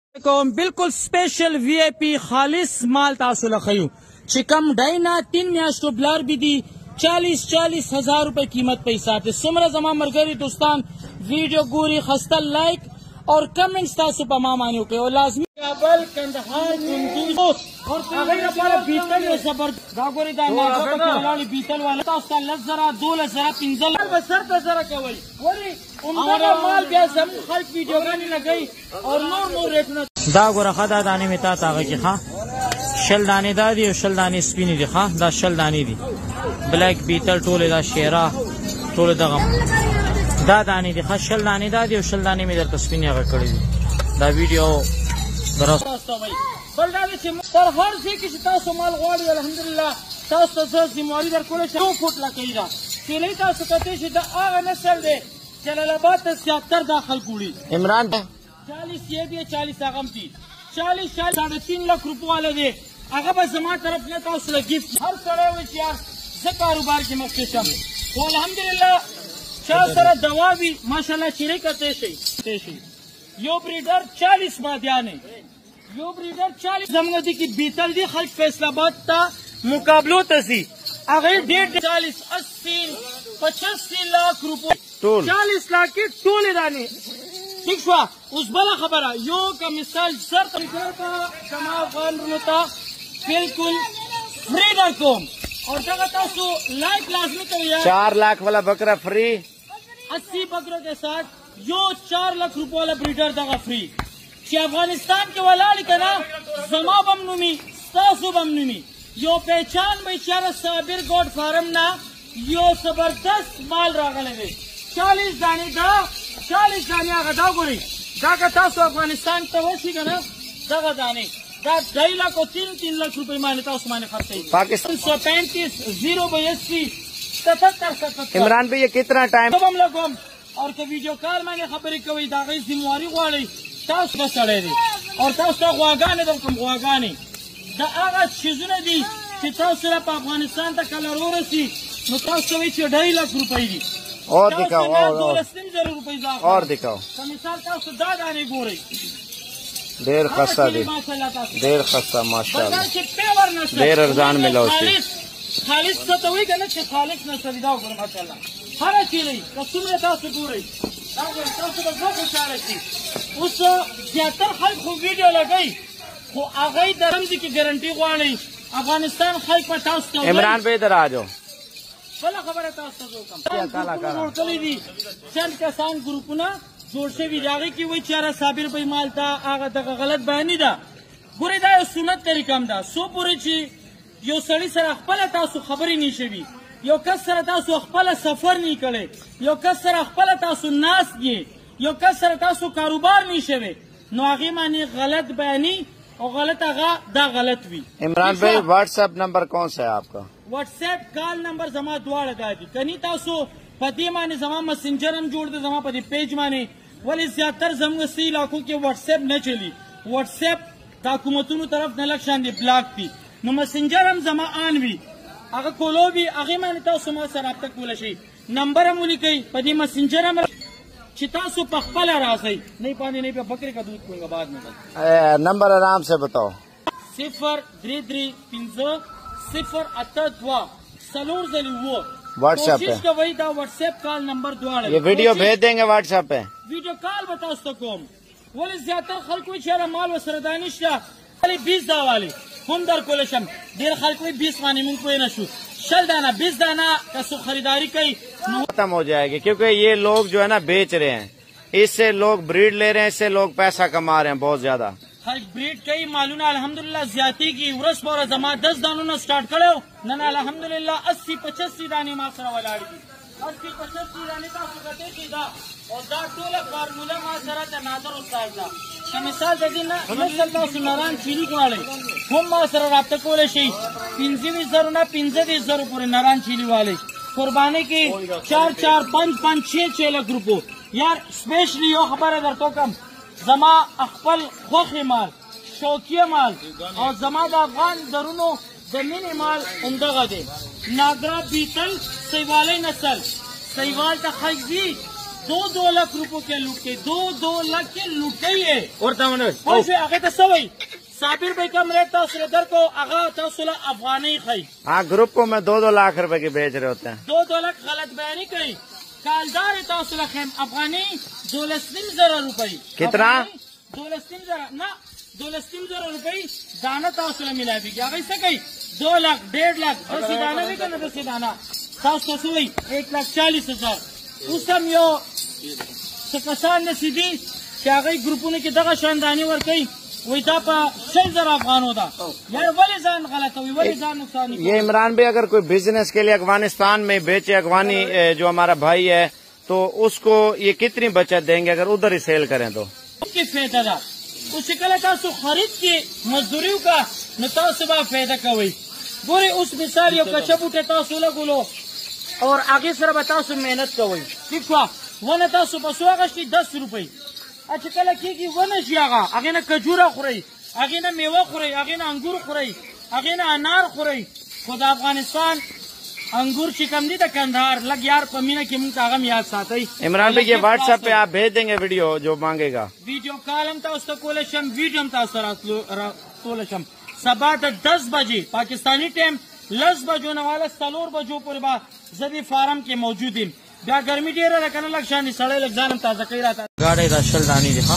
बिल्कुल special VIP खालिस माल तासुल खयू चिकम डाइना 3 म्याशो ब्लर भी दी 40-40 हजार रुपए कीमत पैसा थे सुमरा जमा मरगरी दोस्तान वीडियो गोरी खस्ता लाइक और कमेंट्स तासु पमा मानियो के और लाजमी काबल कंदहार कुंदूज और अगर हमारा बीतल जबर गागोरी दा मागो के वाली बीतल वाला तास्ता लजरा 2000 पिंजल बसर पे जरा कवई वरी उनका माल भी हम हर वीडियो गानी लगाई और नूर रेट न दा गोरा खदा दाने में ता तागे की हां शल दाने दादी और शल दाने स्पिनी दी हां दा शल दाने दी ब्लैक बीतल टोले दा शेरा टोले दा دا دانی دی خشل دانی دادی او شل دانی می در تسبینی هغه کړی دی دا ویډیو دراسته وای بل دا چې تر هر ځای کې تاسو مال غواړئ الحمدلله تاسو ته ذمہواری درکول شي 2 فوټ لکې دا چې لې تاسو کته چې دا هغه نسل دی جلال آباد ته 77 داخل کوړي عمران 40 یہ دی 40 هغه دی 40 3.5 लाख روپے والے دی هغه به زما طرف نه تاسو لګیف هر سره و چې یار څه کاروبار کې مخکې شم الحمدلله سر دوا بھی ماشاءاللہ چیرے کرتے شی یو بریڈر 40 مادیانے یو بریڈر 40 زمگتی کی بیتل دی خلق فیصل آباد تا مقابلو تسی اگر 40 80 85 لاکھ روپے 40 لاکھ کی ٹولے دانے ٹھیک شوا اس بلا خبرہ یو کا مثال سر کا جماع غان رنوتا بالکل فریدہ کوم اور جگہ تاسو لائک لازمی کریا 4 लाख वाला बकरा फ्री 80 बकरों के साथ यो 4 लाख रुपए वाला ब्रीडर दगा फ्री कि अफगानिस्तान के वाला का ना जमा बमनुमी सासु बमनुमी यो पहचान बेचारा साबिर गोड फार्म ना यो जबरदस्त माल रागले 40 दाने दा 40 दाने आगा दा गोरी जाका तासु अफगानिस्तान तवसी का ना दगा दाने दा 2 लाख और 3 लाख रुपए माने तासु माने खर्चे पाकिस्तान 135 082 77 इमरान भाई ये कितना टाइम हम लोग और के वीडियो कॉल मांगे खबर कोई दागी जिम्मेवारी वाली तास बस चढ़े दी और तास तो वागाने तो कम वागाने दा आगा चीज़ों दी कि तास सिर्फ अफगानिस्तान तक कलर हो रही नो तास तो भी 2.5 लाख रुपए दी और दिखाओ और दिखाओ मिसाल तास तो दाद आने गोरे देर खस्ता दी देर खस्ता माशाल्लाह देर अर्जान मिला उसकी खालिस तो वही कहना कि खालिस न सरिदा हो माशाल्लाह हर चीज नहीं कसम ने तास पूरी तास तो बहुत इशारे थी उस 77 खल को वीडियो लगाई वो आगई दरमदी की गारंटी वाली अफगानिस्तान खल पर तास तो इमरान भाई इधर आ जाओ भला खबर है तास तो कम काला काला चली दी चंद किसान ग्रुप ना जोर से भी जागे कि वही चारा साबिर भाई माल था आगा तक गलत बयानी दा बुरे दा सुन्नत तरीका दा सो पूरी चीज यो सड़ी सर अखपल तासु खबरी नहीं शवी यो कस सर तासु अखपल सफर नहीं करे यो कस सर अखपल तासु नास ये यो कस सर तासु कारोबार नहीं शवे नो आगे माने गलत बयानी और गलत आगा दा गलत भी इमरान भाई व्हाट्सएप नंबर कौन सा है आपका व्हाट्सएप कॉल नंबर जमा दुआ लगा दी कनी तासु पति माने जमा मैसेंजर हम जोड़ दे जमा पति पेज माने वली ज्यादातर जम 80 लाखों के व्हाट्सएप न चली व्हाट्सएप हुकूमतों तरफ न लक्षण दी ब्लॉक थी नो मैसेंजर हम जमा आन भी अगर कोलो भी आगे माने तो सुमा सर आप तक बोला शई नंबर हम उन्हीं कही पदी मैसेंजर हम चिता सु पखपला रासई नहीं पानी नहीं पे बकरे का दूध पीऊंगा बाद में नंबर आराम से बताओ 03350 सलूर जली वो व्हाट्सएप पे का वही था व्हाट्सएप कॉल नंबर द्वारा ये वीडियो भेज देंगे व्हाट्सएप पे वीडियो कॉल बताओ सकोम बोले ज्यादा खल कोई चारा माल व सरदानिश वाली 20 दा वाली हम दर कोलेशम देर खाल कोई 20 माने मुंग कोई नशु शल दाना 20 दाना का सु खरीदारी कई खत्म हो जाएगी क्योंकि ये लोग जो है ना बेच रहे हैं इससे लोग ब्रीड ले रहे हैं इससे लोग पैसा कमा रहे हैं बहुत ज्यादा ब्रीड कई मालूम अल्हम्दुलिल्लाह ज्यादा की उरस पर जमा 10 दानों ने स्टार्ट करो न अल्हम्दुलिल्लाह 80-85 दाने मासरा वाला 80-85 दाने का सुकते सीधा और दा टोला फार्मूला मासरा का नादर उस्ताद का मिसाल दे ना अल्लाह सुनारान चीनी वाले हम मासरा रात को ले शई 25,000 ना 25,000 पूरे नारायण चीनी वाले कुर्बानी की 4-4 5-5 6 लाख रुपए यार स्पेशली यो खबर है तो कम जमा अखपल खोखे माल शौकिया माल और जमा अफगान दरुनो जमीन माल उमदा दे नागरा बीतल सहीवाले नस्ल सहीवाल का खजी 2 लाख रुपयों के लूट के 2 लाख के लूट गई है। और आगे तो सवई साबिर भाई कम रेट था उसदर को आगा था अफगानी खाई। हाँ, ग्रुप को मैं 2 लाख रुपए की बेच रहे होते हैं। 2 लाख गलत बयानी कही। कालदार है अफगानी 2,000 रुपये। कितना? 2,000 रुपये दाना था मिला भी क्या से कही 2 लाख 1.5 लाख 10 दाना भी करना 10 दाना 1,40,000 उस समय यो कसान ने सीधी क्या गई ग्रुपों ने की दगा शानदानी और कही वही था 6,000 अफगान होता यार वली जान गलत हुई वली जान नुकसान। ये इमरान भाई अगर कोई बिजनेस के लिए अफगानिस्तान में बेचे अफगानी जो हमारा भाई है तो उसको ये कितनी बचत देंगे अगर उधर ही सेल करें तो? फायदा था उससे कल खरीद की मजदूरी का नता सुबह फायदा का वही गोरे उस मिसाल यो कचब उठे गुलो और आगे सर बताओ सु मेहनत का वही ठीक हुआ वो नता सुबह 10 रुपये। अच्छा कल की वो नशियागा आगे ना खजूरा खुरई आगे ना मेवा खुरई आगे ना अंगूर खुरई आगे ना अनार खुरई खुदा अफगानिस्तान अंगूर चिकम दी कंधार लग यार पमीना की मुंह आगम याद साथ ही। इमरान भाई ये व्हाट्सएप पे आप भेज देंगे वीडियो जो मांगेगा वीडियो कालम था उसका कोलेशम वीडियो था सबा 10 बजे पाकिस्तानी टाइम 10 बजो नवाला 3 बजो पर जबी फार्म के मौजूद है क्या गर्मी डेरा रखना लक्षानी सड़े लग्जान ताजा कही रहा था गाड़े रशल दानी हाँ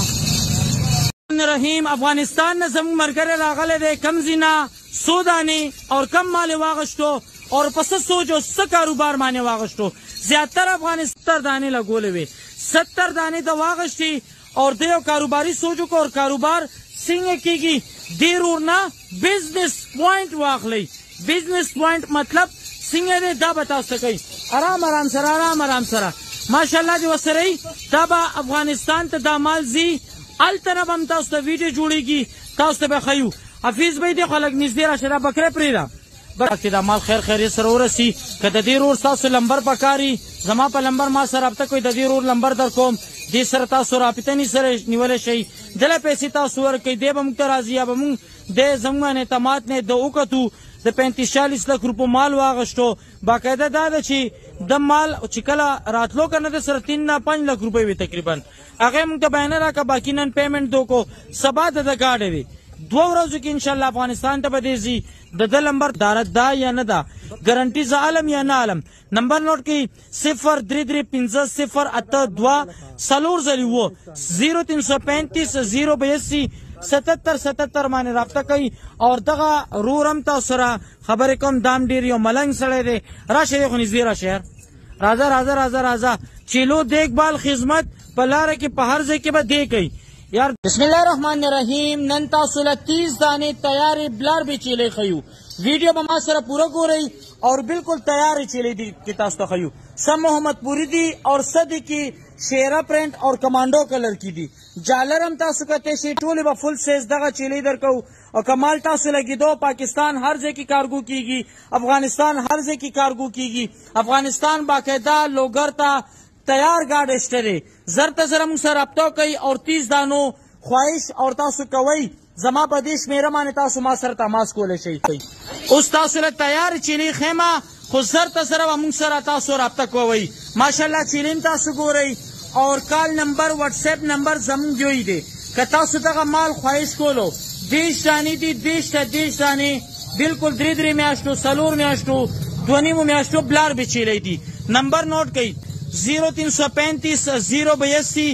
रहीम अफगानिस्तान ने जम मरकरे लागले दे कम जिना सोदानी और कम माले वागश्तो और पस सोचो स कारोबार माने वागश्तो ज्यादातर अफगानिस्तान दाने लगोले वे 70 दाने तो वागश्ती और देव कारोबारी सोचो को और कारोबार सिंह की देर उड़ना बिजनेस पॉइंट वाक ली बिजनेस पॉइंट मतलब सिंह ने दा बता सके आराम सरा माशाल्लाह जो वसरई तबा अफगानिस्तान त दामाल जी अल तरफ हम तास्त वीडियो जोड़ेगी तास्त बखयू हफीज भाई देखो अलग निजदेरा शरा बकरे प्रेरा बरकत दामाल खैर सरोरसी कद देर और तास्त नंबर पकारी जमा पर नंबर मा सर अब तक कोई ददीर और नंबर दर कोम दे सर तास्त रापितनी सर निवले शई दला पैसे तासवर के देब हम तराजिया बम दे जंगा ने तमात ने दो उकतू द 35-40 लाख रुपये माल वागश्तो बाकायदा दादा ची दम माल चिकला रातलो करना दे सर 3-5 लाख रुपये भी तकरीबन आगे मुझे बैनर का बाकी नन पेमेंट दो को सबा द गाड़े वे 2 रोज की इंशाल्लाह अफगानिस्तान तब देजी द नंबर दारत दा या न दा गारंटी जा आलम या ना आलम नंबर नोट की 03350 सलूर जली वो 0335 082 77 माने राब्ता कई और दगा रूरम ता सरा खबर कम दाम डेरियो मलंग सड़े दे राशे देखो निजीरा शहर राजा चिलो देखभाल खिदमत पलारे के पहाड़ से के बाद दे गई यार बिस्मिल्लाहिर्रहमानिर्रहीम नंता 30 दाने तैयारी ब्लर भी चिले खयू वीडियो बमा सरा पूरा हो रही और बिल्कुल तैयारी चिले दी किताब तो खयू सब मोहम्मद पूरी दी और सदी की शेरा प्रिंट और कमांडो कलर की दी जालरम तासु कते शीटोले व फुल सेज दगा चिले इधर को और कमाल तासु लगी दो पाकिस्तान हर जे की कारगो कीगी अफगानिस्तान हर जे की कारगो कीगी अफगानिस्तान बाकायदा लोगरता तैयार गार्ड स्टरे जरता जरम सर अब तो कई और 30 दानो ख्वाहिश और तासु कवई जमा प्रदेश मेरा माने तासु मा सर तमास को ले शई उस तासु तैयार चिली खेमा खुद जरता जरा अमुंग सर तासु अब तक कवई माशाल्लाह चिलिन तासु गो रही और कॉल नंबर व्हाट्सएप नंबर जम जो ही दे कता सुता माल ख्वाहिश को लो देश जानी थी देश जानी बिल्कुल द्री में आष्टो सलूर में आष्टो ध्वनि में आष्टो ब्लार बिछी रही थी नंबर नोट कई 0335 082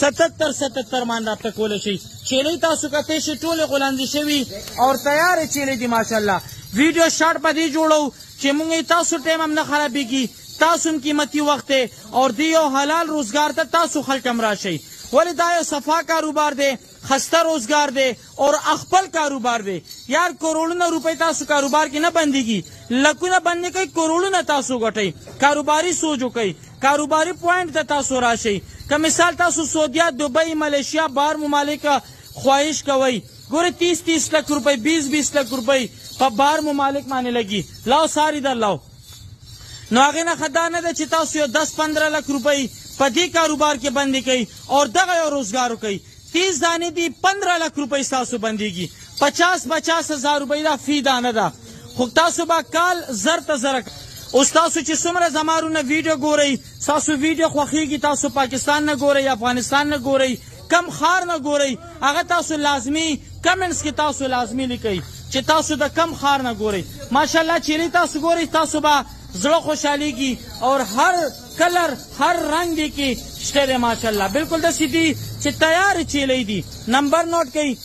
77 मान रहा कोले चेले तासु कते टोले गुलांदी शेवी और तैयार चेले थी माशाल्लाह वीडियो शॉर्ट पर दी जोड़ो चेमुंगे तासु टेम हम न खराबी की तासुम कीमती वक्त है और दियो हलाल रोजगार तक तासु खल कमराशई वाले दायो सफा कारोबार दे खस्ता रोजगार दे और अखपल कारोबार दे यार करोड़ों न रुपए तासु कारोबार की न बंदगी लकू न बनने कई करोड़ों न तासु गठई कारोबारी सोचो कई कारोबारी पॉइंट तासु राशई का मिसाल तासु सऊदिया दुबई मलेशिया बाहर ममालिक का ख्वाहिश कवई गोरे 30 लाख रुपए 20 लाख रुपए बाहर ममालिक माने लगी लाओ सारी दर लाओ नागे न खदा न चितासु 10-15 लाख रुपए पदी कारोबार के बंदी कई और दगा रोजगार कई 30 दाने दी 15 लाख रुपए सासु बंदीगी 50 हजार रुपए दा फी दाना दा खुक्ता सुबह काल जर तजरक اوس تاسو چې څومره زمارونه ویډیو ګورئ تاسو ویډیو خوښیږي تاسو پاکستان نه ګورئ افغانستان نه ګورئ کم خار نه ګورئ هغه تاسو لازمي کمنټس کې تاسو لازمي لیکئ چې تاسو د کم خار نه ګورئ ماشاءالله چیلې تاسو ګورئ تاسو به زړه خوشحالېږي اور هر کلر هر رنگ دی کې شته دی ماشاءالله بالکل داسې دي چې تیار چیلې دي نمبر نوٹ کړئ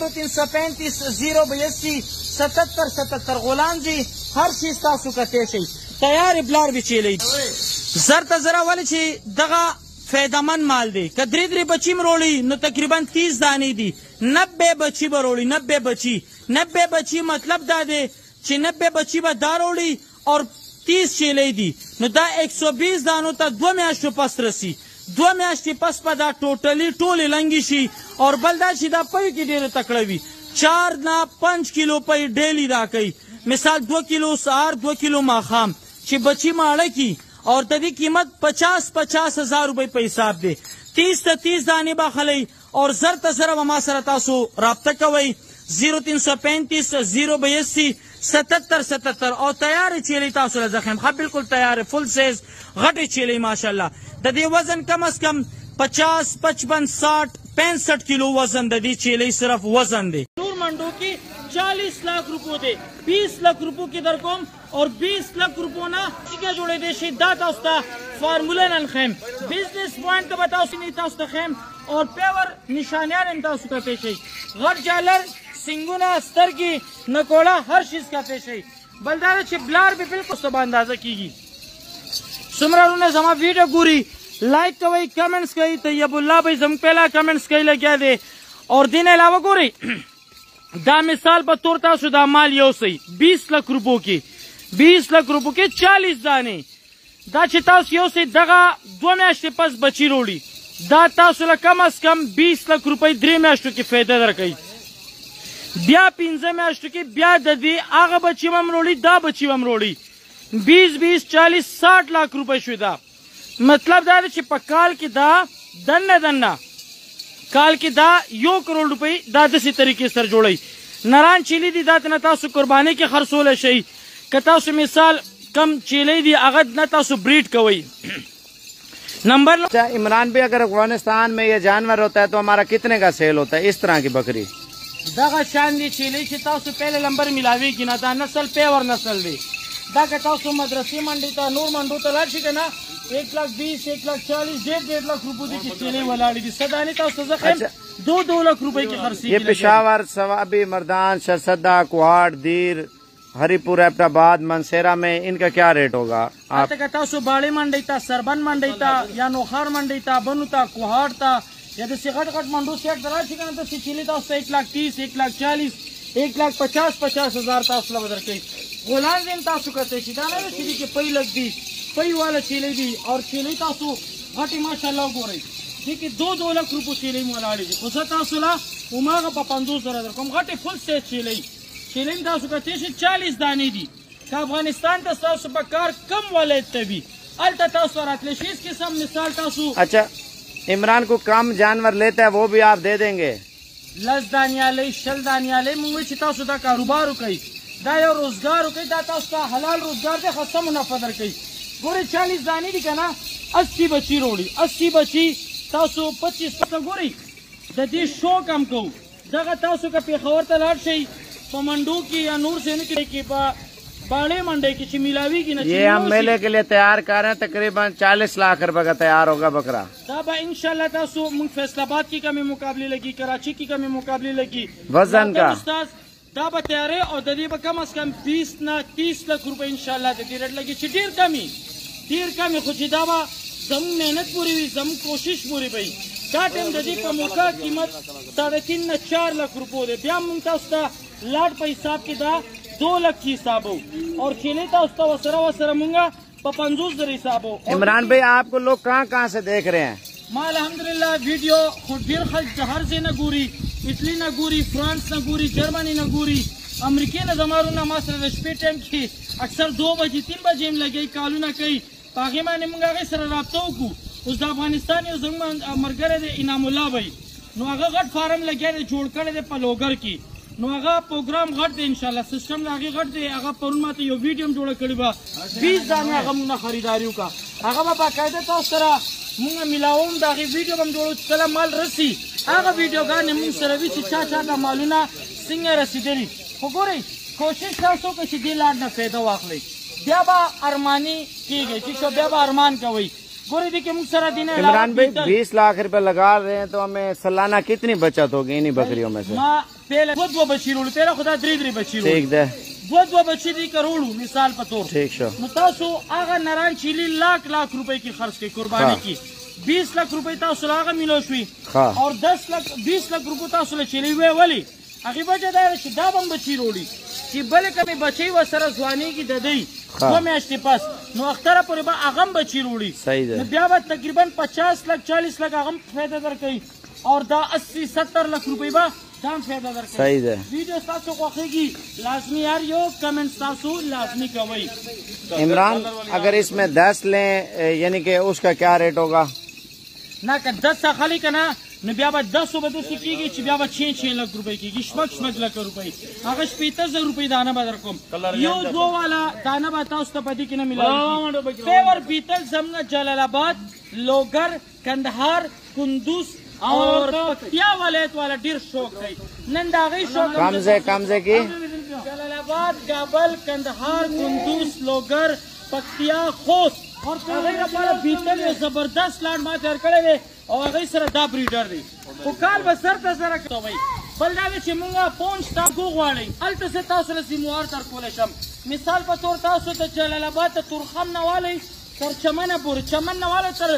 0335 غلام جی هر چیز تاسو کته شي تیار بلار به چیلې زر ته زره ولې چې دغه فیدمن مال دی که درې درې بچی مروړي نو تقریبا 30 دانې دي 90 بچی به روړي 90 بچی مطلب دا دی چې 90 بچی به دا روړي اور 30 چیلې دي نو دا 120 دانو ته 2 میاشتو پس رسی 2 میاشتې پس په دا ټوټلی ټولې لنګې شي اور بل دا چې دا پوی کې ډېره تکړه وي 4 نه 5 کیلو پی ډیلی راکوي مثال 2 کیلو سهار 2 کیلو ماښام چې بچی ماړه کی اور د دې قیمت 50 هزار روپۍ په حساب دی 30 ته 30 دانې به خلی اور زر ته زره به ما سره تاسو رابطه کوئ 0335 082 77 او تیارې چیلې تاسو له زخم ښه بالکل تیارې فل سیز غټې چیلې ماشاءالله د دې وزن کم از کم 50 55 60 65 کیلو وزن د دې چیلې صرف وزن دی نور منڈو کی 40 लाख रुपयों दे 20 लाख रुपयों की दरकोम और 20 लाख रुपयों ना क्या जोड़े दे शिद्दत उस्ता फार्मूला नन खेम बिजनेस पॉइंट तो बताओ सुनीता उस्ता खेम और पेवर निशानियां इनता उसका पेश है घर जालर सिंगुना अस्तर की नकोड़ा हर चीज का पेश है बलदार चिबलार भी बिल्कुल सब अंदाजा कीगी सुमरा ने जमा वीडियो पूरी लाइक कवई कमेंट्स कई तैयबुल्लाह भाई जम पहला कमेंट्स कई लग्या दे और दिन अलावा गोरी दा मिसाल पर तौर तासु दा माल यो सही 20 लाख रुपयों की 40 दाने दा چې تاسو یو سي دغه 2 میاشتې پس بچی روړي دا تاسو له کم از کم 20 लाख रुपۍ 3 میاشتو کې فایده درکوي بیا 15 میاشتو کې بیا د دې هغه بچی هم روړي دا بچی هم روړي 20 40 60 लाख रुपۍ شو دا مطلب دا چې په کال کې دا دنه کال کې دا 1 کروڑ روپۍ دا داسې طریقې سره جوړي نران چیلې دي دا نه تاسو قرباني کې خرڅول شي که تاسو مثال कम चीले दी अगर न तासु ब्रीड कवई नंबर। अच्छा इमरान भाई अगर अफगानिस्तान में ये जानवर होता है तो हमारा कितने का सेल होता है इस तरह की बकरी दगा शान दी चीले की तासु पहले नंबर मिलावी की ना दा नस्ल पेवर नस्ल दी दगा तासु मदरसी मंडी ता नूर मंडो तलाश के ना 1,20,000 1,40,000 1.5 लाख रुपए की चीले वाली दी सदानी तासु जखम 2 लाख रुपए की खर्ची ये पेशावर सवाबी मर्दान शरसदा कुहाड़ दीर हरिपुर एबटाबाद मनसेरा में इनका क्या रेट होगा आप तासु बाड़ी मंडी था सरबन मंडी था या नोखार मंडी था बनु था कुहाड़ था या जैसे घट मंडू से तो चिली था 1,30,000 1,40,000 1,50,000 तासु बदर के गोलान दिन तासु करते सीधा चिली के पई लग दी पई वाला चिली दी और चिली तासु घटी माशाल्लाह हो रही ठीक है 2 लाख रुपये चिली मोलाड़ी उस तासुला उमागा 50,000 कम घटे फुल से चिली चिलिन तासु का 40 दाने दी का अफगानिस्तान तासु बकार कम वाले तभी अलता तासु रातले शीस के सब मिसाल तासु। अच्छा इमरान को कम जानवर लेता है वो भी आप दे देंगे 10 दानियाले 6 दानियाले मुंगे तासु दा कारोबार कई दा यो रोजगार कई दा तासु का हलाल रोजगार दे खसम मुनाफा दर कई गोरे 40 दाने दी कना 80 बची रोड़ी 80 बची तासु 25 पता गोरी ददी शो कम को दगा तासु का पेखवर तलाट से मंडू की या नूर से की बाड़े मंडे की मिलावी की ये हम मेले के लिए तैयार कर रहे हैं तकरीबन 40 लाख रुपए का तैयार होगा बकरा दाबा इंशाल्लाह तासु फैसलाबाद की कमी मुकाबले लगी कराची की कमी मुकाबले लगी वजन का दाबा तैयार है और ददी कम अज कम 20 ना 30 लाख रुपए इंशाल्लाह ददी रेट लगी ढेर कमी खुशी दाबा जम मेहनत पूरी हुई जम कोशिश पूरी भाई का टाइम ददी का मौका कीमत 3.5 ना 4 लाख रुपये दे ब्याह मुमताज लाट पे हिसाब की दा 2 लाख की हिसाब हो और खेले था उसका वसरा मुंगा 50,000 हिसाब हो। इमरान भाई आपको लोग कहाँ से देख रहे हैं मां अल्हम्दुलिल्लाह वीडियो खुद जहर से न गुरी इटली न गुरी फ्रांस न गुरी जर्मनी न गुरी अमरीकी न जमारू न मासर रश्पे टाइम की अक्सर 2 बजे 3 बजे में लगे कालू न कई पागे माने मुंगा के सर राब्तो को उस अफगानिस्तान मरगर इनामुल्लाह भाई नो अगर गट फार्म लगे जोड़ कर पलोगर की نو هغه پروګرام غټ دی ان شاء الله سیستم هغه غټ دی هغه پرون ماته یو ویډیو هم جوړ کړی با 20 دانه هغه موږ خریداري وکړه هغه به باقاعده تاسو سره موږ ملاوم دا غي ویډیو هم جوړو کله مال رسی هغه ویډیوګانې موږ سره وی چې چا د مالونه څنګه رسیدلی وګورئ کوشش تاسو کوئ چې دې لار نه فایده واخلئ بیا به ارمانی کیږي چې شو بیا به ارمان کوئ इमरान भाई 20 लाख रुपए लगा रहे हैं तो हमें सालाना कितनी बचत होगी इन्हीं बकरियों में से? दो बच्ची रोड तेरा खुदा 3 बच्ची ठीक है दो बच्ची दी करोड़ मिसाल पर तौर ठीक शो मुतासो आगा नारायण चिली लाख रुपए की खर्च की कुर्बानी की 20 लाख रुपए तासुल आगा मिलो हुई और 20 लाख रुपए तासुल चिली हुए वाली आगे वजहदार दाबम बच्ची रोड़ी कि भले कभी बच्ची व सर जवानी की ददई दो मैच पास नो अख्तरा पर आगम बची रोड़ी सही है ब्याह तकरीबन 50 लाख 40 लाख आगम फायदा दर कई और दा 80-70 लाख रुपए बा दाम फायदा दर सही है वीडियो सासो को आखेगी लाजमी यार यो कमेंट सासो लाजमी कवई इमरान अगर इसमें 10 लें यानी कि उसका क्या रेट होगा ना का 10 सा खाली का ना न ब्याह 10 बदो सीखेगी ची ब्याह 6 लाख रुपए की शमक लाख रुपए अगर 75,000 रुपए दाना बाजार को यो दो वाला दाना बाता उस पति की न मिला पेवर बीतल जमना जलालाबाद लोगर कंधार कुंदूस और पतिया वाला डिर शौक है नंदागी शौक कम से की जलालाबाद गाबल कंधार कुंदूस लोगर पतिया खोस और बीतल जबरदस्त लाड मार करे और अगर सर दा ब्रीडर दी वो काल बसर तसर तो भाई बलदावे چې مونږه پونچ تا غواړي الته څه تاسو له سیموار تر کول شم مثال په تور تاسو ته جلال آباد ته تورخم نوالی تر چمنه پورې چمن نواله تر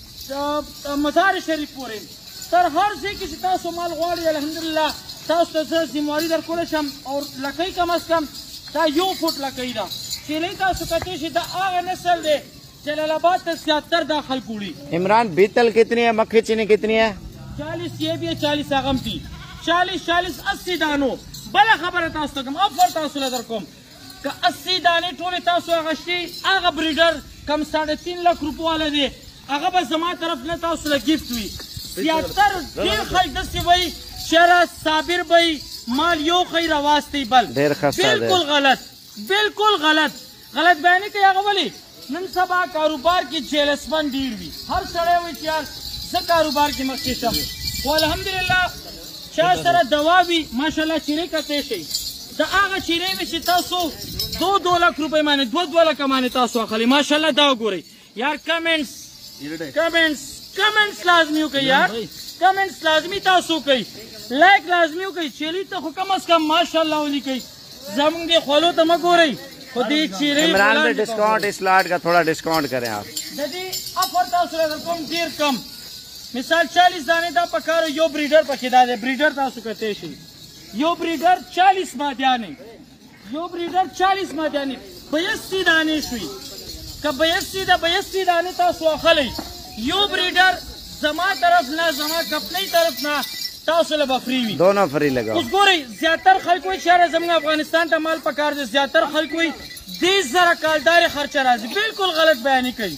مزار شریف پورې تر هر ځای کې تاسو مال غواړي الحمدلله تاسو ته سیمواري در کول شم او لکۍ کم از کم دا 1 فوټ لکۍ دا چې لې تاسو کته شي دا هغه نسل دی जलाल आबाद तक 77 दाखिल पूरी इमरान बीतल कितनी है मक्खी चीनी कितनी है 40 ये भी है 40 आगम थी 40 80 दानो बला खबर है तासु कम अब फर तासु लदर कम का 80 दाने टोले तासु आगश्ती आगा ब्रीडर कम 3.5 लाख रुपए वाले दे आगा बस जमा तरफ न तासु ल गिफ्ट हुई 77 देर खरीद से भाई शरा साबिर भाई माल यो खैर वास्ते बल बिल्कुल गलत बयानी के आगा वाली नन सबा कारोबार की जेलसमन डीर भी हर सड़े हुए यार स कारोबार की मक्सम वो अल्हम्दुलिल्लाह चार तरह दवा भी माशाल्लाह चिरे का पेश है द आगा चिरे में तासो 2 लाख रुपए माने 2 लाख कमाने तासो खाली माशाल्लाह दाव गोरे यार कमेंट्स लाजमी हो गई यार कमेंट्स लाजमी तासो कई लाइक लाजमी हो गई चली तो कम अज कम माशाल्लाह वाली कई जमंगे खोलो तो मगो रही इमरान में डिस्काउंट इस लाट का थोड़ा डिस्काउंट करें आप कम मिसाल 40 दाने दा पकार यो ब्रीडर पकेदा दे ब्रीडर तासु कहते हैं यो ब्रीडर 40 मादियाने यो ब्रीडर 40 मादियाने 82 दाने शुई का 82 दाने तासु खले यो ब्रीडर जमा तरफ ना जमा कपनी तरफ ना तासुल फ्री दोनों फ्री लगा उस गोरी ज्यादातर खलकोई शहर जमना अफगानिस्तान का माल पकार दे ज्यादातर खलकोई 10,000 कालदार खर्चा राजी बिल्कुल गलत बयानी कही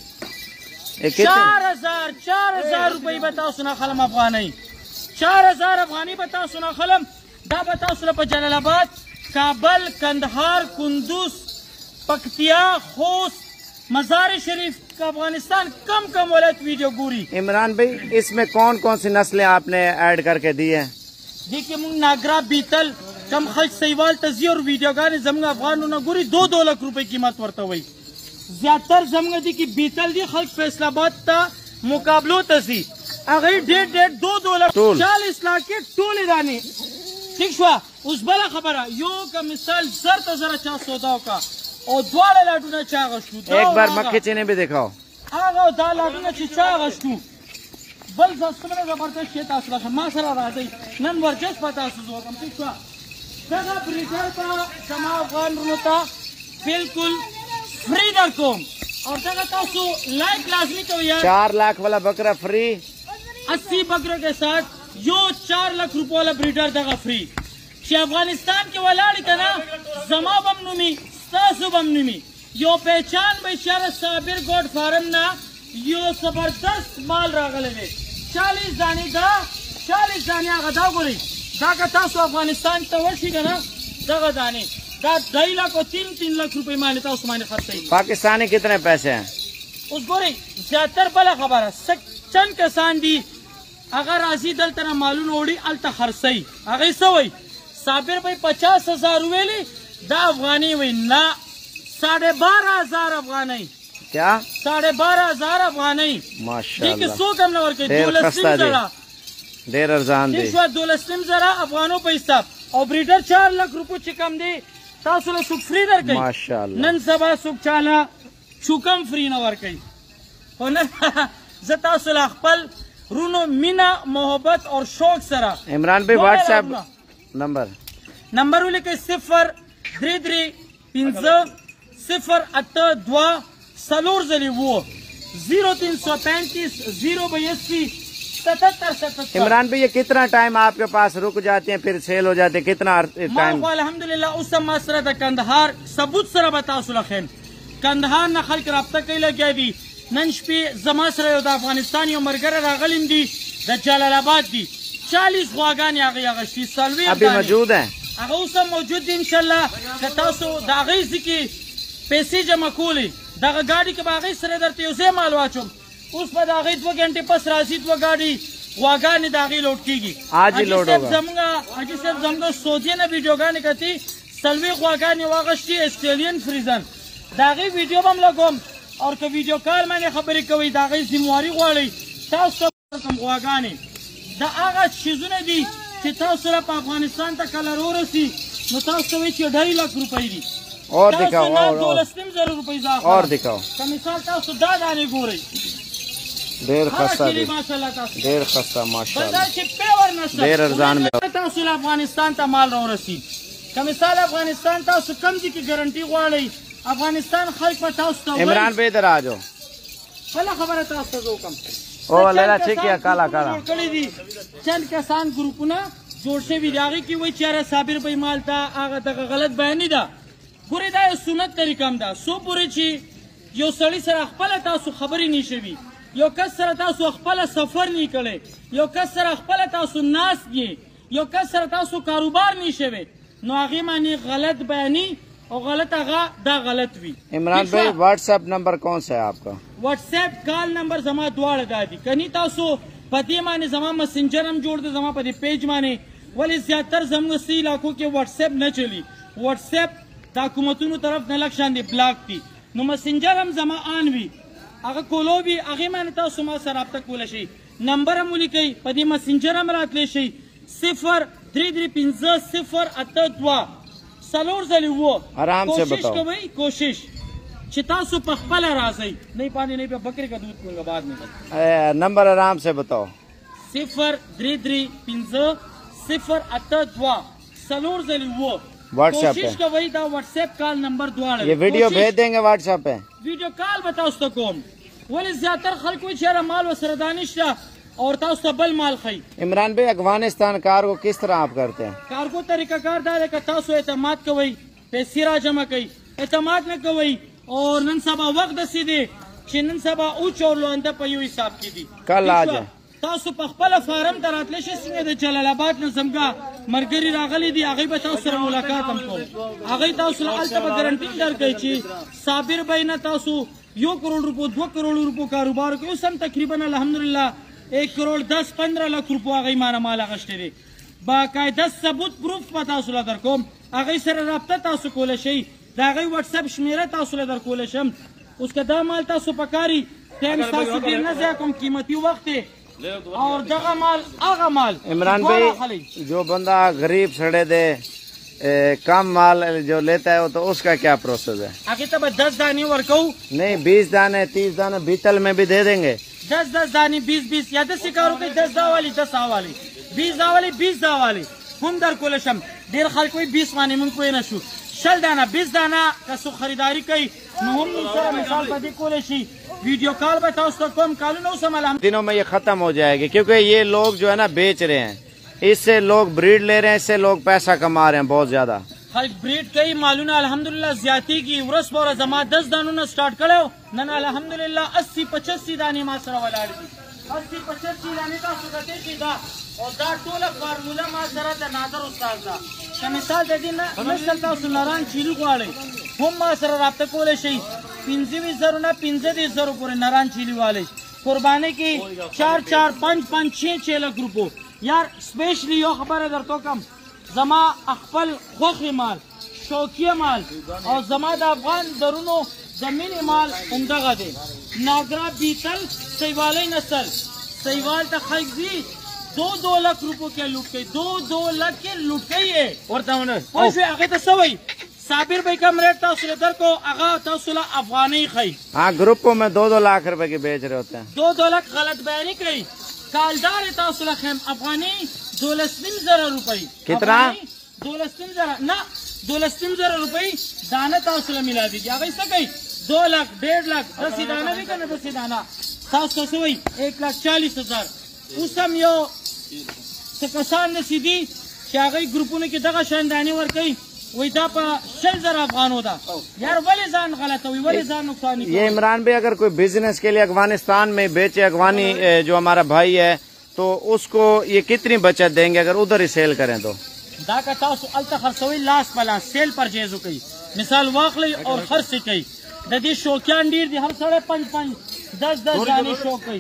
4,000 रुपये बताओ सुना खलम अफगानी 4,000 अफगानी बताओ सुना खलम दा बताओ सुना पर जलालाबाद काबल कंधार कुंदूस पकतिया खोस मजार शरीफ का अफगानिस्तान कम वाले वीडियो पूरी। इमरान भाई इसमें कौन कौन सी नस्लें आपने ऐड करके दी है? देखिए नागरा बीतल कम खर्च सहीवाल तजी और वीडियो गाने जमगा अफगान गुरी 2 लाख रुपए कीमत वर्ता हुई ज्यादातर जमगा दी की बीतल दी खर्च फैसलाबाद ता मुकाबलो तजी अगर 2 लाख 40 लाख के टोले दाने ठीक हुआ उस बला खबर है यो का मिसाल जरा 400 का और द्वारा लाडूना चागशु एक बार मक्खी चीनी भी दिखाओ आगा दा लाडूना चागशु बल जस्तमने जबरदस्त शेत असला मासरा राजई नन वर्जस पता सुजो कम ठीक हुआ जगह ब्रीडर का समा अफगान रुता बिल्कुल फ्री दर को और जगह तासु लाइक लाजमी तो यार 4 लाख वाला बकरा फ्री 80 बकरों के साथ यो 4 लाख रुपए वाला ब्रीडर दगा फ्री अफगानिस्तान के वाला ना जमा बमनुमी बमनुमी यो पहचान बेचारा साबिर गोड फार्म ना यो जबरदस्त माल रागले 40 दाने आगा दा गोरी دا که تاسو افغانستان ته ورشئ که نه دغه دانې دا 2 लाख और 3 लाख रुपए باندې تاسو باندې خرڅوي. पाकिस्तानी कितने पैसे हैं? اوس ګورئ زیاتر بله خبره چند کسان دي هغه راځي دلته نه مالونه وړي هلته خرڅوي. هغې څه وایي صابر بھائی 50,000 ویلي دا افغاني وایي نه 12,500 افغانۍ. क्या 12,500 افغانۍ माशाल्लाह. دې کې څوک هم نه ورکوي. 12 زره ډېر ارزان دي. 12 زره افغانو په حساب او بریډر 4 लाख روپو چې کم دی تاسو له څوک فری درکوي. ماشاءالله نن سبا څوک چاله چوکم فری نه ورکوي. خو نن زه تاسو له خپل رونو مینا محبت اور شوق سره عمران भाई व्हाट्सएप नंबर ولیکئ 0335082 سلور زلی वो 0335 082 77. इमरान भाई ये कितना टाइम आपके पास रुक जाते हैं फिर सेल हो जाते हैं कितना टाइम? अल्हम्दुलिल्लाह उस मासरा द कंदहार सबूत सरा बता सुलखन कंदहार न खल्क रابطه کوي لګیا دي. نن شپې زما سره د افغانستان یو مرګره راغلم دي د جلال آباد دي 40 غواګان هغه غشتي سلوي अभी मौजूद हैं هغه اوس موجود دي ان شاء الله. که تاسو د هغې ځکه پیسې جمع کولې دغه ګاډي کې به هغې سره درته یو ځای مال واچوم. اوس به د هغې 2 घंटे پس راځي 2 ګاډي غواګانې د هغې لوډ کېږي. حاجي صاحب زموږ سعودیه نه ویډیوګانې کتي سلوي غواګانې واغشتي اسټرالین فریزن د هغې ویډیو به هم لګوم. او که ویډیو کال باندې خبرې کوئ د هغې ذمواري غواړئ تاسو ته کوم غواګانې دا هغه څیزونه دي چې تاسو سره په افغانستان ته کله راورسي نو تاسو ته وایي چې 2.5 लाख روپۍ دي. और दिखाओ और दिखाओ का मिसाल تاسو دا دانې ګورئ ډېر خسته دي ډېر خسته ماشاءالله ډېر ارزان میں تاسو افغانستان ته مال راورسي. که مثال افغانستان تاسو کم دي کې ګارنټي غواړئ افغانستان خلک په تاسو ته عمران भाई इधर आ जाओ بله خبره تاسو ته وکړم. او لاله چې کیا کالا کالا کړی دي چند کسان ګروپونه جوړ شوي دي هغې کې وایي چې یاره صابر بھائی مال ته هغه دغه غلط بیاني ده. ګورئ دا یو سنت طریقه هم ده څو پورې چې یو سړي سره خپله تاسو خبرې نه شوي یو کس سره تاسو خپله سفر نه کړی یو کس سره خپله تاسو ناست یې یو کس سره تاسو کاروبار نه شوی نو هغې باندې غلط بیاني और गलत आगा दा गलत भी. इमरान भाई व्हाट्सएप नंबर कौन सा है आपका? व्हाट्सएप कॉल नंबर जमा द्वाड़ दादी कनी तासो पति माने जमा मैसेंजर हम जोड़ दे जमा पति पेज माने वाले ज्यादातर जम सी इलाकों के व्हाट्सएप न चली. व्हाट्सएप हुकूमतों तरफ न लक्षण दे ब्लॉक थी नो मैसेंजर हम जमा आन भी अगर कोलो भी आगे माने तासो मा सर आप तक कोला शई नंबर हम लिखई पति मैसेंजर हम रात ले शई 0335 सलोर जली वो आराम से बताओ कोशिश चितासु पखपला राज़ी नहीं पानी नहीं पे बकरी का दूध पीऊंगा बाद में. नंबर आराम से बताओ 0335 सलोर जली वो व्हाट्सएप कोशिश का वही था. व्हाट्सएप कॉल नंबर द्वारा ये वीडियो भेज देंगे व्हाट्सएप पे वीडियो कॉल बताओ उसको कौन वो ज्यादातर खल कोई शहर माल व सरदानिश और बल माल खाई. इमरान भाई अफगानिस्तान कार्गो किस तरह आप करते हैं? कार्गो तरीका कार दार तासो एतमाद कवई पैसे रा जमा कई एतमाद न कवई और नन सबा वक्त सीधे नन सबा ऊंच और लोंदा पयो हिसाब की दी कल आ जाए तासो पखपल फारम दरातले सिंह दे जलालाबाद न जमगा मरगरी रागली दी आगे बताओ सर मुलाकात हमको आगे तासो अल्तबा गारंटी दर गई छी साबिर भाई न तासो 1 करोड़ रुपए 2 करोड़ रुपए कारोबार को सम तकरीबन अल्हम्दुलिल्लाह 1 करोड़ 10-15 लाख रुपया गई माना माला गश्ते दे बाकायदा सबूत प्रूफ पता सुला दर कोम आगे सर राब्ता तासु कोले शई दागई व्हाट्सएप शमेरा तासु दर कोले शम उसका दा माल तासु पकारी टाइम तासु दिन न जा कम कीमती वक्त है और जगह माल आगा माल. इमरान भाई जो बंदा गरीब सड़े दे कम माल जो लेता है तो उसका क्या प्रोसेस है? आगे तब 10 दाने वर्कऊ नहीं 20 दाने 30 दाने बीतल में भी दे देंगे 10 दाने 20 या 10 शिकारों के 10 दा वाली 10 आ वाली 20 दा वाली 20 दा वाली हम दर कोलशम देर खाल कोई 20 माने मुंग कोई नशु शल दाना 20 दाना का सु खरीदारी कई हम सर मिसाल पदी कोलेशी वीडियो कॉल बताओ उसको कम कालू नो समल दिनों में ये खत्म हो जाएगी क्योंकि ये लोग जो है ना बेच रहे हैं इससे लोग ब्रीड ले रहे हैं इससे लोग पैसा कमा रहे हैं बहुत ज्यादा. ब्रीड कई मालूम अल्हम्दुलिल्लाह ज्यादा की उरस बोरा जमा 10 दानों ने स्टार्ट करो नन अल्हम्दुलिल्लाह 80-85 दाने मासरा वाला 80-85 दाने का सुगते सीधा او دا ټوله فارموله ما سره د نادر استاد ده که مثال د دې نسل تاسو نران چیلي غواړئ هم ما سره رابطه کولی شئ 25,000 نه 35,000 پورې نران چیلي والی قربانی کې 4 4 5 5 6 لک روپو یار سپیشلی یو خبره درته کوم زما خپل خوښې مال شوقیه مال او زما د افغان درونو زمینی مال همدغه دی ناگرا بیتل سیوالی نسل سیوال ته خلک ځي 2 लाख रुपयों के लूट गई 2 लाख के लूट गई है और आगे तो सवई साबिर भाई का रेट था दर को आगा तौसला अफगानी खाई। हाँ ग्रुपों में 2 लाख रुपए के बेच रहे होते हैं 2 लाख गलत बयानी कही कालदार तौसला खेम अफगानी 2,000 रुपये कितना 2,000 ना 2,000 रुपये दाना तौसला मिला दीजिए आगे इसका कही 2 लाख 1.5 लाख 10 दाना भी करना 10 दाना 700 1,40,000 उसम यो कसान नसीदी शागई ग्रुपों ने कितना शानदानी वर कई वही था पर 6,000 अफगान होता यार वली जान गलत हुई वली जान नुकसान। ये इमरान भाई अगर कोई बिजनेस के लिए अफगानिस्तान में बेचे अफगानी जो हमारा भाई है तो उसको ये कितनी बचत देंगे अगर उधर ही सेल करें तो दा का तासु अलता खर्चोई लास्ट पला सेल परचेज कई मिसाल वाकली और खर्च कई ददी शौकियान डीर दी हर 5.5 10 जाने शौक कई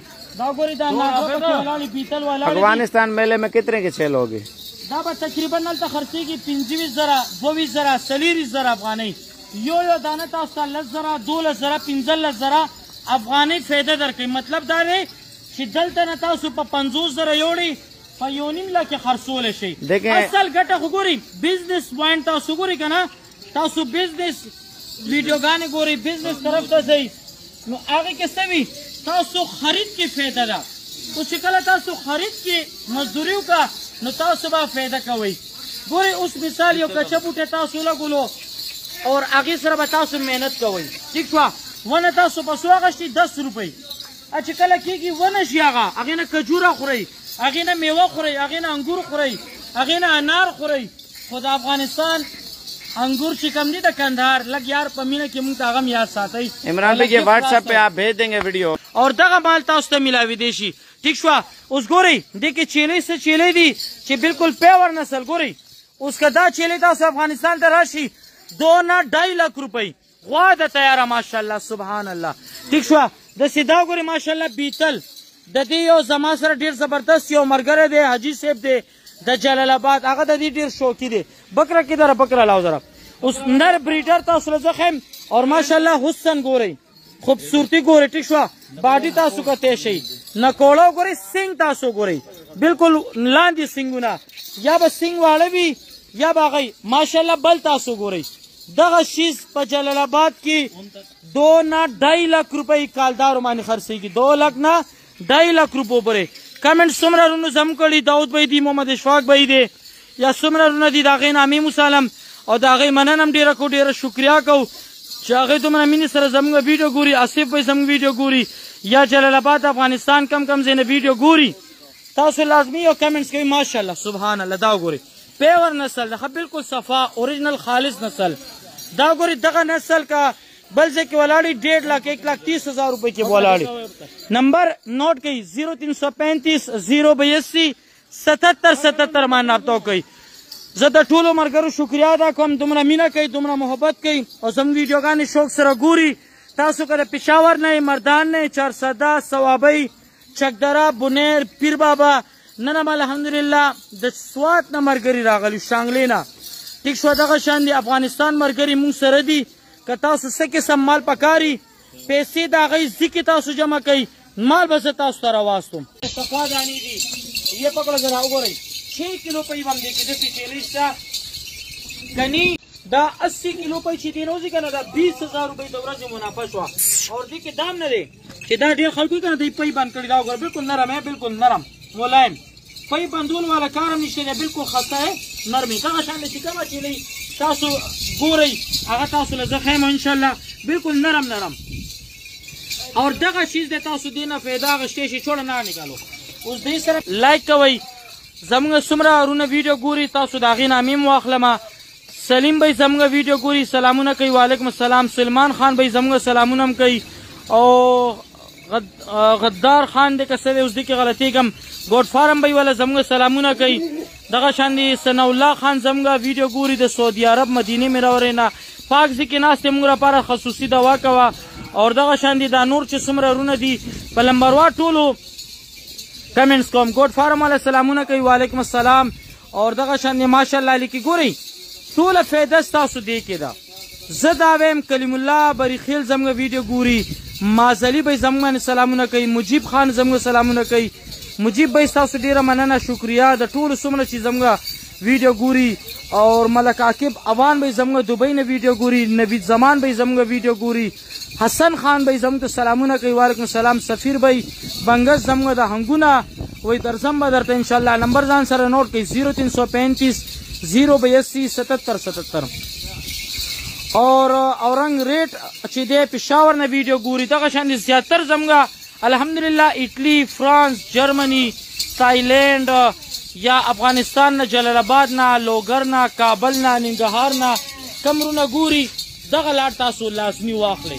अफगानिस्तान मेले में कितने की सेल होगी दाबा तकरीबन अलता खर्चे की 25,000 40,000 अफगानी यो दाना था 10,000 12,000 15,000 अफगानी फायदा दर की मतलब दारे शिदल तना था सुपर 50,000 योड़ी पयोनिम ला के खर्चोले शे असल गटा खुगोरी बिजनेस पॉइंट था सुगोरी कना तासु बिजनेस वीडियो गाने गोरी बिजनेस तरफ था सही नो आगे के सभी तासु खरीद की फायदा दा तो शिकला तासु खरीद की मजदूरियों का नो तासु बा फायदा कवई गोरे उस मिसाल यो कच्चा बूटे तासु लगुलो और आगे सर बतासु मेहनत कवई ठीक हुआ वन तासु पसुआ गश्ती 10 रुपए अच्छा कला की वन शियागा आगे ना खजूरा खुरई आगे ना मेवा खुरई आगे ना अंगूर खुरई आगे ना अनार खुरई खुद अफगानिस्तान अंगूर चिकम दी कंधार लग यार पमीने की मुंह तागम याद साथ ही इमरान भाई ये व्हाट्सएप पे आप भेज देंगे वीडियो और दगा माल ताउस्ते मिला विदेशी ठीक हुआ उस गोरी देखिए चेले से चेले दी चे बिल्कुल पेवर नस्ल गोरी उसका दा चेले था अफगानिस्तान का राशि 2.5 लाख रुपए वाद तैयारा माशाल्लाह सुभान अल्लाह ठीक हुआ द सीधा गोरी माशाल्लाह बीतल ददी यो जमा सर ढेर जबरदस्त यो मरगरे दे हाजी सेब दे द जलालाबाद आगा ददी ढेर शौकी दे बकरा किधर बकरा लाओ जरा उस नर ब्रीडर था जखम और माशाल्लाह हुस्न गोरे खूबसूरती गोरे ठीक हुआ बाडी तासु का तेशई नकोड़ो गोरे सिंह तासु गोरे बिल्कुल लांदी सिंगुना या बस सिंह वाले भी या बागई माशाल्लाह बल तासु गोरे दगा शीज पर जलालाबाद की 2.5 लाख रुपए कालदार मानी खर्ची की 2 लाख ना 2.5 लाख रुपये बरे कमेंट सुमरा रुनु जमकड़ी दाऊद भाई दी मोहम्मद इशफाक भाई दे या सुमरा रुनु दी दागे नामी मुसालम और दागे मननम डेरा को डेरा शुक्रिया को चाहे तुम मिनी सर जमगा वीडियो गुरी आसिफ भाई जम वीडियो गुरी या जलालाबाद अफगानिस्तान कम से ने वीडियो गुरी तासु लाजमी और कमेंट्स के माशाल्लाह सुभान अल्लाह दाव गोरी पेवर नस्ल दा बिल्कुल सफा ओरिजिनल खालिस नस्ल दाव गोरी दगा नस्ल का बल्जे की वलाड़ी 1.5 लाख 1,30,000 रुपए की वलाड़ी नंबर नोट की 0335 082 77 77 मान नापतो कई जदा टूलो मरगरु शुक्रिया अदा कोम तुमरा मीना कई तुमरा मोहब्बत कई और सम वीडियो गाने शौक सरा गुरी तासु करे पेशावर ने मर्दान ने चारसदा सवाबई चकदरा बुनेर पीर बाबा ननम अल्हम्दुलिल्लाह द स्वात न मरगरी रागली शांगलेना ठीक शोदा शान दी अफगानिस्तान मरगरी मुंह सरदी कता सके सम्माल पकारी पैसे दागई जिकी तासु जमा कई माल बस तासु तारा वास्तु सफा दानी दी ये पकड़ जरा उगोरे 6 किलो पे बम दे के देती चेलिस्टा कनी दा 80 किलो पे छिदी रोजी कना दा 20,000 रुपए दौरा से मुनाफा हुआ और दी के दाम न दे कि दा ढेर खलकू कना दे पे बंद कर दाओ बिल्कुल नरम है बिल्कुल नरम मुलायम पे बंदूल वाला कारम निश्चय है बिल्कुल खस्ता है नरमी का शान में चिकमा चली तासु गोरई आगा तासु लजखैम इंशाल्लाह बिल्कुल नरम नरम और दगा चीज दे तासु देना फायदा गश्ते छोड़ ना निकालो उस दे सर लाइक कवई जमगा सुमरा अरुना वीडियो गुरी तासु दागी नामीम वाखलमा सलीम भाई जमगा वीडियो गुरी सलामुना कई वालेकुम अस्सलाम सलमान खान भाई जमगा सलामुनम कई और غدار خان دې کسه اوس دې کې غلطي کم ګوډ فارم بای ولا زموږ سلامونه کوي دغه شان دي ثنا الله خان زموږ ویډیو ګوري د سعودي عرب مدینه مې راورینه پاک ځکه ناست موږ لپاره خصوصي دوا کوا او دغه شان دي دا نور چې څومره رونه دي په لمبروا ټولو کمنټس کوم ګوډ فارم ولا سلامونه کوي وعلیکم السلام او دغه شان دي ماشاءالله لیکي ګوري ټول فایده تاسو دی کې دا زه دا ویم کلیم الله بریخیل زموږ ویډیو ګوري مازلی به زموږ سلامونه کوي مجیب خان زموږ سلامونه کوي مجیب به تاسو ډیره مننه شکریا د ټولو څومره چې زموږ ویډیو ګوري او ملک عاقب اوان به زموږ دبئی نه ویډیو ګوري نوید زمان به زموږ ویډیو ګوري حسن خان به زموږ سلامونه کوي وعلیکم السلام سفیر به بنګز زموږ د هنګونه وای درځم به درته ان شاء الله نمبر ځان سره نوٹ کړئ 0335 082 77 77 اور اورنګ ریټ چې د پېښور نه ویډیو ګوري دغه شان زیاتر زموږ الحمدلله اټلی فرانس جرمنی تایلند یا افغانستان نه جلال آباد نه لوګر نه کابل نه ننګرهار نه کمرونه ګوري دغه لاټ تاسو لازمي واخلئ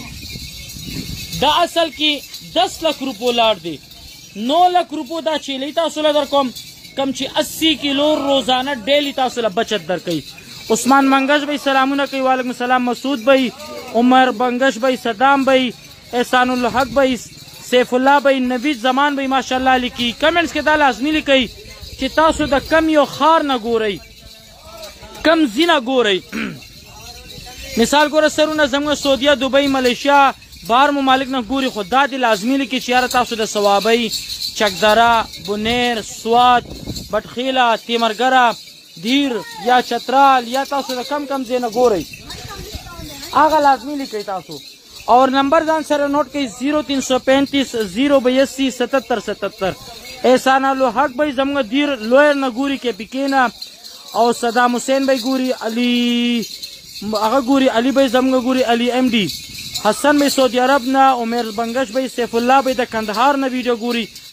دا اصل کې 10 لک روپو لاټ دی 9 لک روپو دا چیلې تاسو له در کوم کم چې 80 کیلو روزانه ډیلی تاسو له بچت در کوي عثمان منگش بھائی سلامونه کوي وعلیکم السلام مسعود بھائی عمر بنگش بھائی صدام بھائی احسان الحق بھائی سیف الله بھائی نوید زمان بھائی ماشاءالله لیکي کمنټس کې دا لازمي لیکي چې تاسو د کم یو خار نه ګورئ کم زینه ګورئ مثال ګوره سرونه زموږ سعودیه دبئی ملیشیا بهر ممالک نه ګوري خو دا دې لازمي لیکي چې یاره تاسو د ثوابۍ چکدره بنیر سوات بټخیله تیمرګره دیر یا چترال یا تاسو د کم کم ځای نه ګورئ هغه لازمي لیکئ تاسو اور نمبر ځان سره نوٹ کړئ 0335 082 77 77 احسان الحق بھائی زموږ دیر لویر نه ګوري کې پکې نه او صدام حسین بھائی ګوري علي هغه ګوري علي بھائی زموږ ګوري علي MD حسن بھائی سعودي عرب نه عمر بنگش بھائی سیف الله بھائی د کندهار نه ویډیو ګوري